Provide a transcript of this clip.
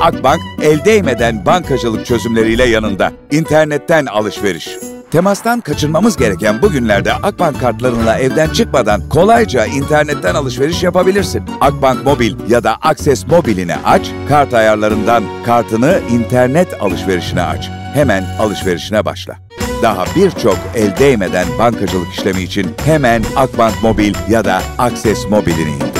Akbank, el değmeden bankacılık çözümleriyle yanında. İnternetten alışveriş. Temastan kaçınmamız gereken bu günlerde Akbank kartlarınla evden çıkmadan kolayca internetten alışveriş yapabilirsin. Akbank Mobil ya da Akses Mobil'ini aç, kart ayarlarından kartını internet alışverişine aç. Hemen alışverişine başla. Daha birçok el değmeden bankacılık işlemi için hemen Akbank Mobil ya da Akses Mobil'ini indir.